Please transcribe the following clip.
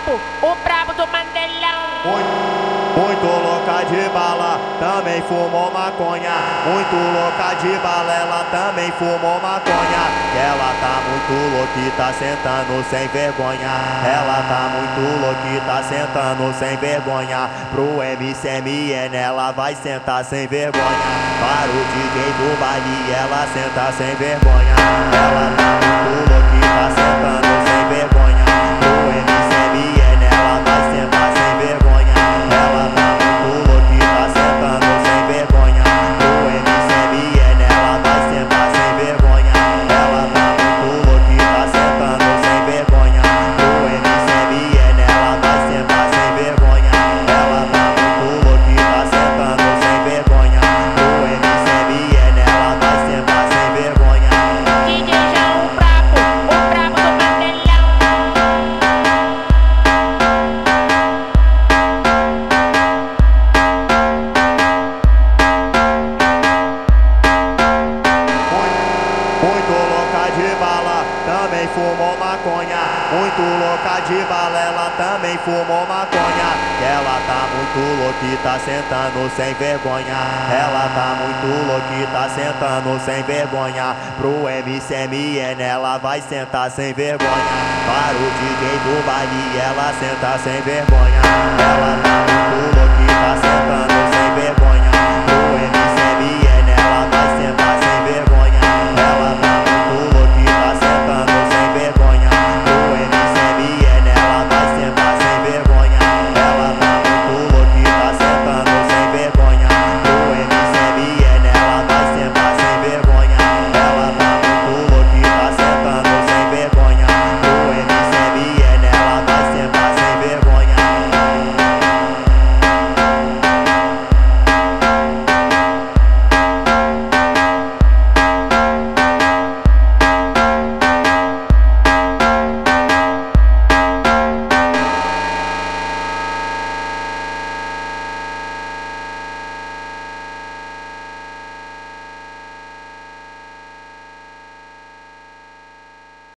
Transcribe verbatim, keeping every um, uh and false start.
brabo, o brabo do Mandelão. Muito, muito louca de bala, também fumou maconha. Muito louca de bala, ela também fumou maconha. Ela tá muito louquita, sentando sem vergonha. Ela tá muito louquita, sentando sem vergonha. Pro M C M N ela vai sentar sem vergonha. Para o D J do baile ela senta sem vergonha. Ela tá muito louquita, sentando sem vergonha. Pro M C M N ela vai sentar sem vergonha. Ela tá muito louquita, sentando sem vergonha. Pro M C M N ela vai sentar sem vergonha. Ela tá muito louquita, sentando sem vergonha. Pro M C M N ela vai sentar sem vergonha. Ela tá muito louquita, sentando sem vergonha. Pro M C M N ela vai sentar sem vergonha. DJzão, o brabo, o brabo do Mandelão. Muito louca de bala, também fumou maconha. Muito louca de bala, ela também fumou maconha. Ela tá muito louquita, sentando sem vergonha. Ela tá muito louquita, sentando sem vergonha. Pro M C M N ela vai sentar sem vergonha. Para o D J do baile ela senta sem vergonha. Ela tá muito louquita.